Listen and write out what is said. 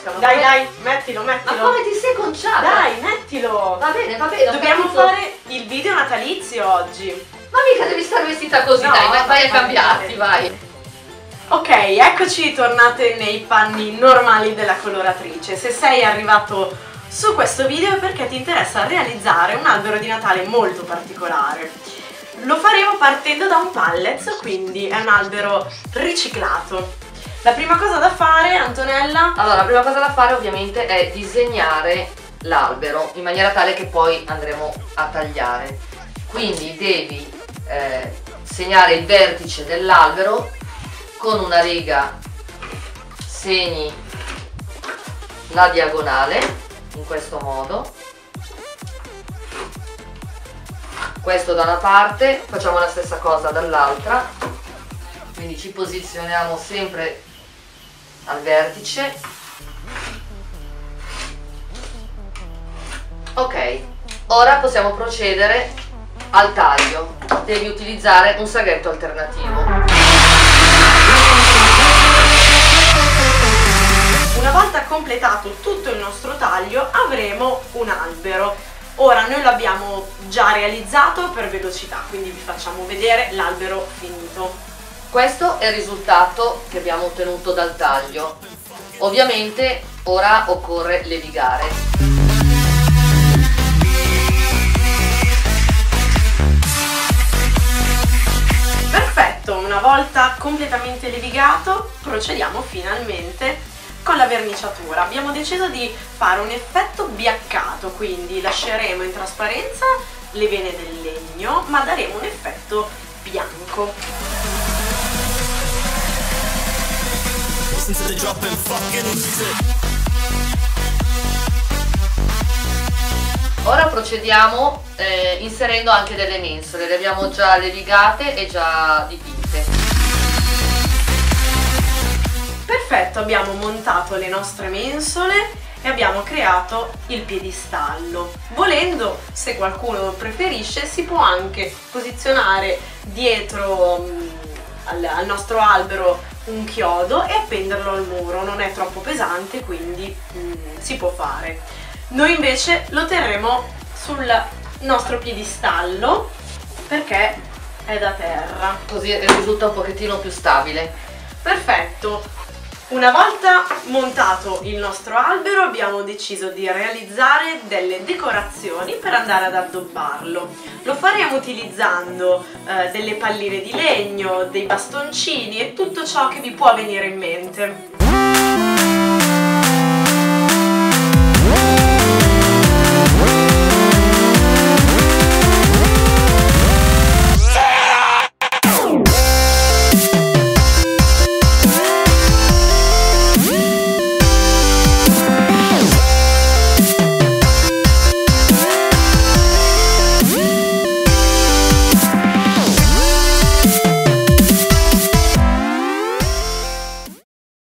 Ma Dai, come... dai, mettilo, mettilo. Ma come ti sei conciata? Dai, mettilo. Va bene, va bene. Dobbiamo fare il video natalizio oggi. Ma mica devi stare vestita così, No, dai, vai a va cambiarti, bene. vai. Ok, eccoci tornate nei panni normali della coloratrice. Se sei arrivato su questo video è perché ti interessa realizzare un albero di Natale molto particolare. Lo faremo partendo da un pallet, quindi è un albero riciclato. La prima cosa da fare, Antonella? Allora, la prima cosa da fare ovviamente è disegnare l'albero in maniera tale che poi andremo a tagliare. Quindi devi segnare il vertice dell'albero con una riga, segni la diagonale in questo modo, questo da una parte, facciamo la stessa cosa dall'altra, quindi ci posizioniamo sempre al vertice. Ok, ora possiamo procedere al taglio. Devi utilizzare un saghetto alternativo. Una volta completato tutto il nostro taglio avremo un albero. Ora noi l'abbiamo già realizzato per velocità, quindi vi facciamo vedere l'albero finito. Questo è il risultato che abbiamo ottenuto dal taglio. Ovviamente ora occorre levigare. Una volta completamente levigato procediamo finalmente con la verniciatura. Abbiamo deciso di fare un effetto biaccato, quindi lasceremo in trasparenza le vene del legno ma daremo un effetto bianco. Ora procediamo inserendo anche delle mensole, le abbiamo già levigate e già dipinte. Perfetto, abbiamo montato le nostre mensole e abbiamo creato il piedistallo. Volendo, se qualcuno preferisce, si può anche posizionare dietro al nostro albero un chiodo e appenderlo al muro, non è troppo pesante, quindi si può fare. Noi invece lo terremo sul nostro piedistallo perché è da terra. Così risulta un pochettino più stabile. Perfetto! Una volta montato il nostro albero abbiamo deciso di realizzare delle decorazioni per andare ad addobbarlo. Lo faremo utilizzando delle palline di legno, dei bastoncini e tutto ciò che vi può venire in mente.